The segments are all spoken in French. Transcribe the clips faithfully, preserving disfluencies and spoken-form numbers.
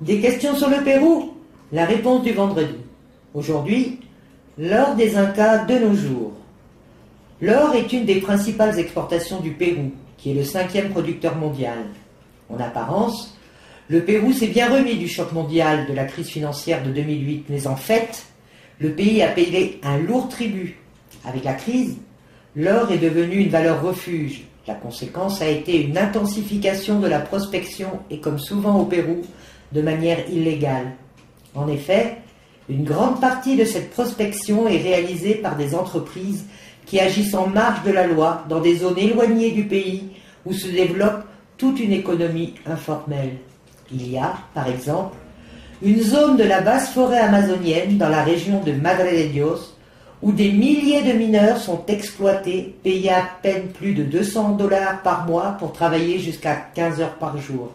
Des questions sur le Pérou? La réponse du vendredi. Aujourd'hui, l'or des Incas de nos jours. L'or est une des principales exportations du Pérou, qui est le cinquième producteur mondial. En apparence, le Pérou s'est bien remis du choc mondial de la crise financière de deux mille huit, mais en fait, le pays a payé un lourd tribut. Avec la crise, l'or est devenu une valeur refuge. La conséquence a été une intensification de la prospection et, comme souvent au Pérou, de manière illégale. En effet, une grande partie de cette prospection est réalisée par des entreprises qui agissent en marge de la loi dans des zones éloignées du pays où se développe toute une économie informelle. Il y a, par exemple, une zone de la basse forêt amazonienne dans la région de Madre de Dios où des milliers de mineurs sont exploités, payés à peine plus de deux cents dollars par mois pour travailler jusqu'à quinze heures par jour.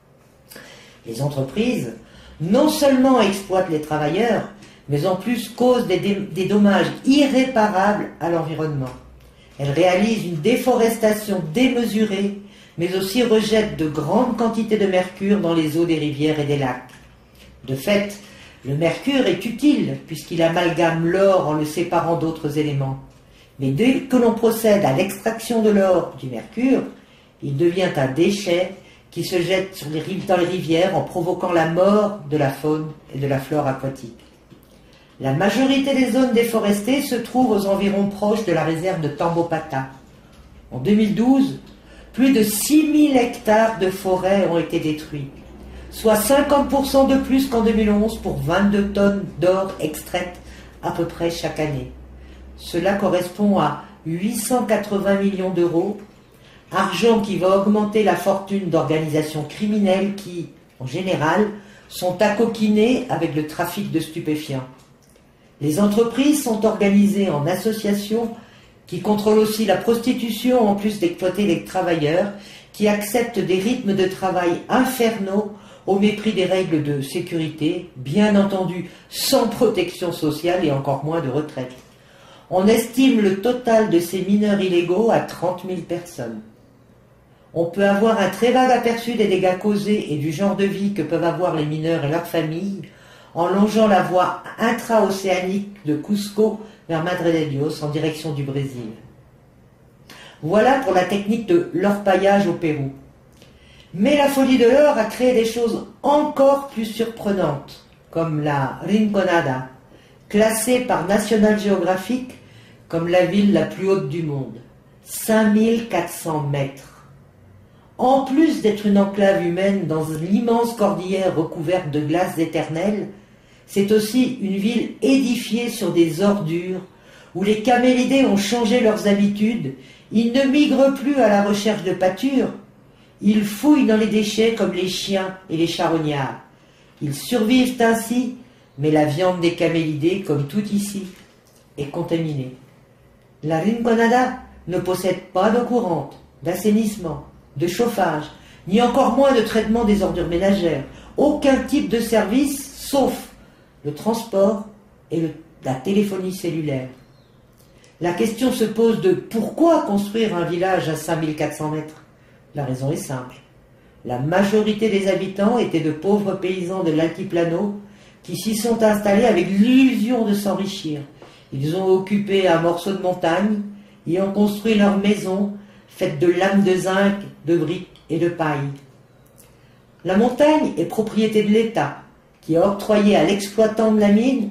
Les entreprises non seulement exploitent les travailleurs, mais en plus causent des, dé des dommages irréparables à l'environnement. Elles réalisent une déforestation démesurée, mais aussi rejettent de grandes quantités de mercure dans les eaux des rivières et des lacs. De fait, le mercure est utile puisqu'il amalgame l'or en le séparant d'autres éléments. Mais dès que l'on procède à l'extraction de l'or du mercure, il devient un déchet qui se jette sur les rives, dans les rivières en provoquant la mort de la faune et de la flore aquatique. La majorité des zones déforestées se trouvent aux environs proches de la réserve de Tambopata. En deux mille douze, plus de six mille hectares de forêt ont été détruits, soit cinquante pour cent de plus qu'en deux mille onze pour vingt-deux tonnes d'or extraites à peu près chaque année. Cela correspond à huit cent quatre-vingts millions d'euros, argent qui va augmenter la fortune d'organisations criminelles qui, en général, sont accoquinées avec le trafic de stupéfiants. Les entreprises sont organisées en associations qui contrôlent aussi la prostitution en plus d'exploiter les travailleurs qui acceptent des rythmes de travail infernaux au mépris des règles de sécurité, bien entendu sans protection sociale et encore moins de retraite. On estime le total de ces mineurs illégaux à trente mille personnes. On peut avoir un très vague aperçu des dégâts causés et du genre de vie que peuvent avoir les mineurs et leurs familles en longeant la voie intra-océanique de Cusco vers Madre de Dios en direction du Brésil. Voilà pour la technique de l'orpaillage au Pérou. Mais la folie de l'or a créé des choses encore plus surprenantes, comme la Rinconada, classée par National Geographic comme la ville la plus haute du monde, cinq mille quatre cents mètres. En plus d'être une enclave humaine dans l'immense cordillère recouverte de glaces éternelles, c'est aussi une ville édifiée sur des ordures, où les camélidés ont changé leurs habitudes. Ils ne migrent plus à la recherche de pâture, ils fouillent dans les déchets comme les chiens et les charognards. Ils survivent ainsi, mais la viande des camélidés, comme tout ici, est contaminée. La Rinconada ne possède pas d'eau courante, d'assainissement, de chauffage, ni encore moins de traitement des ordures ménagères. Aucun type de service, sauf le transport et le, la téléphonie cellulaire. La question se pose de pourquoi construire un village à cinq mille quatre cents mètres? La raison est simple. La majorité des habitants étaient de pauvres paysans de l'altiplano qui s'y sont installés avec l'illusion de s'enrichir. Ils ont occupé un morceau de montagne et ont construit leur maison faite de lames de zinc, de briques et de paille. La montagne est propriété de l'État, qui a octroyé à l'exploitant de la mine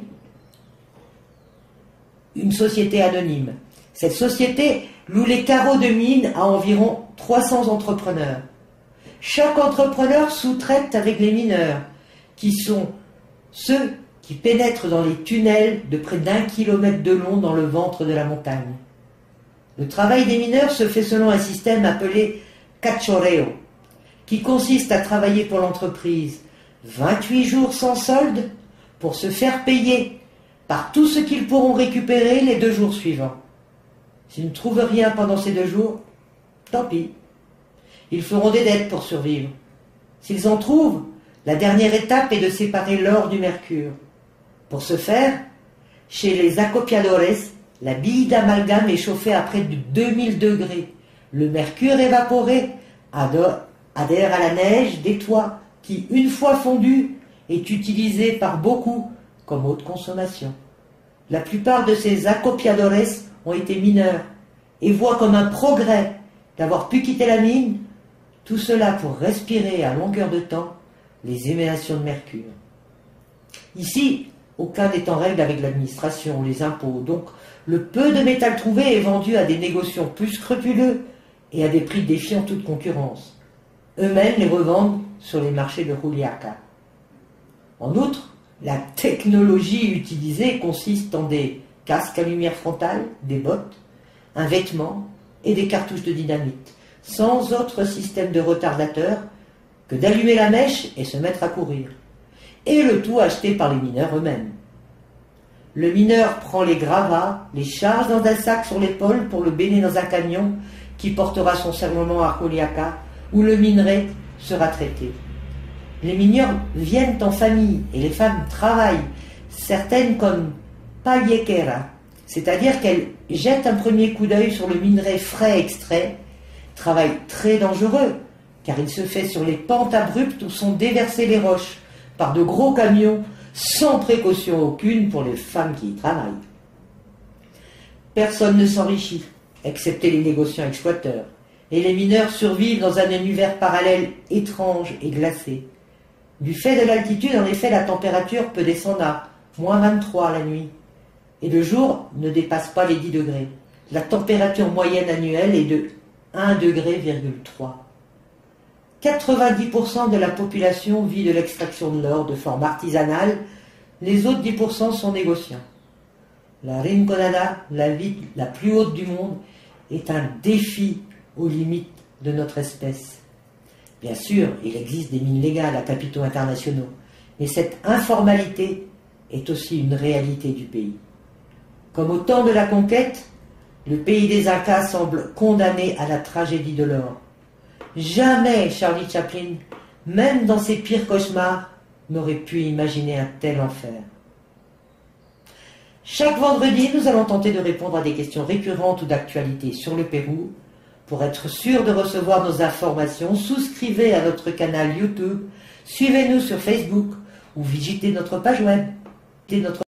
une société anonyme. Cette société loue les carreaux de mine à environ trois cents entrepreneurs. Chaque entrepreneur sous-traite avec les mineurs, qui sont ceux qui pénètrent dans les tunnels de près d'un kilomètre de long dans le ventre de la montagne. Le travail des mineurs se fait selon un système appelé cachorreo, qui consiste à travailler pour l'entreprise vingt-huit jours sans solde pour se faire payer par tout ce qu'ils pourront récupérer les deux jours suivants. S'ils ne trouvent rien pendant ces deux jours, tant pis. Ils feront des dettes pour survivre. S'ils en trouvent, la dernière étape est de séparer l'or du mercure. Pour ce faire, chez les acopiadores, la bille d'amalgame est chauffée à près de deux mille degrés. Le mercure évaporé adhère à la neige des toits qui, une fois fondu, est utilisé par beaucoup comme eau de consommation. La plupart de ces acopiadores ont été mineurs et voient comme un progrès d'avoir pu quitter la mine, tout cela pour respirer à longueur de temps les émanations de mercure. Ici, aucun n'est en règle avec l'administration ou les impôts, donc le peu de métal trouvé est vendu à des négociants plus scrupuleux et à des prix défiant toute concurrence. Eux-mêmes les revendent sur les marchés de Juliaca. En outre, la technologie utilisée consiste en des casques à lumière frontale, des bottes, un vêtement et des cartouches de dynamite, sans autre système de retardateur que d'allumer la mèche et se mettre à courir. Et le tout acheté par les mineurs eux-mêmes. Le mineur prend les gravats, les charge dans un sac sur l'épaule pour le baigner dans un camion qui portera son serment à Juliaca, où le minerai sera traité. Les mineurs viennent en famille et les femmes travaillent, certaines comme pallequera, c'est-à-dire qu'elles jettent un premier coup d'œil sur le minerai frais extrait, travail très dangereux, car il se fait sur les pentes abruptes où sont déversées les roches par de gros camions, sans précaution aucune pour les femmes qui y travaillent. Personne ne s'enrichit, excepté les négociants exploiteurs, et les mineurs survivent dans un univers parallèle étrange et glacé. Du fait de l'altitude, en effet, la température peut descendre à moins vingt-trois la nuit, et le jour ne dépasse pas les dix degrés. La température moyenne annuelle est de un virgule trois degrés. quatre-vingt-dix pour cent de la population vit de l'extraction de l'or de forme artisanale, les autres dix pour cent sont négociants. La Rinconada, la ville la plus haute du monde, est un défi aux limites de notre espèce. Bien sûr, il existe des mines légales à capitaux internationaux, mais cette informalité est aussi une réalité du pays. Comme au temps de la conquête, le pays des Incas semble condamné à la tragédie de l'or. Jamais Charlie Chaplin, même dans ses pires cauchemars, n'aurait pu imaginer un tel enfer. Chaque vendredi, nous allons tenter de répondre à des questions récurrentes ou d'actualité sur le Pérou. Pour être sûr de recevoir nos informations, souscrivez à notre canal YouTube, suivez-nous sur Facebook ou visitez notre page web. Notre